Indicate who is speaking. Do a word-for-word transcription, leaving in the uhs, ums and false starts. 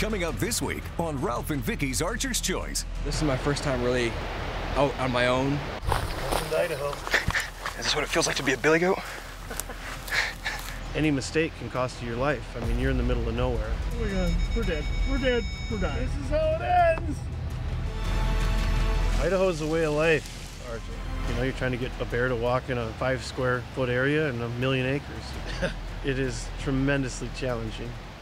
Speaker 1: Coming up this week on Ralph and Vicky's Archer's Choice.
Speaker 2: This is my first time really out on my own.
Speaker 3: Welcome to Idaho.
Speaker 2: Is this what it feels like to be a billy goat?
Speaker 3: Any mistake can cost you your life. I mean, you're in the middle of nowhere. Oh my God, we're dead. We're dead. We're dying. This is how it ends. Idaho's a way of life, Archer. You know, you're trying to get a bear to walk in a five square foot area and a million acres. It is tremendously challenging.